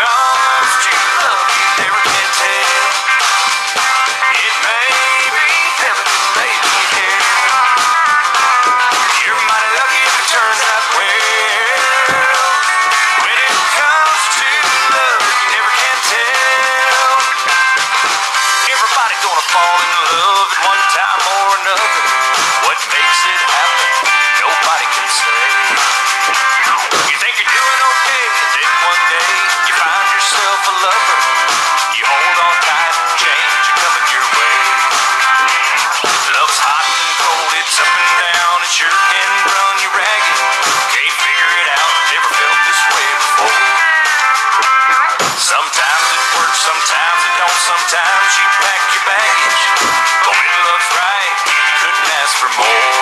comes to love, you never can tell. It may be heaven, maybe hell. You're mighty lucky if it turns out well. When it comes to love, you never can tell. Everybody's gonna fall in love at one time or another. What makes it happen, nobody can say. You think you're doing okay, and then one day you find yourself a lover. You hold on tight, change is coming your way. Love's hot and cold, it's up and down, it sure can run you ragged. Can't figure it out, never felt this way before. Sometimes it works, sometimes it don't, sometimes you pack your baggage. But when love's right, you couldn't ask for more.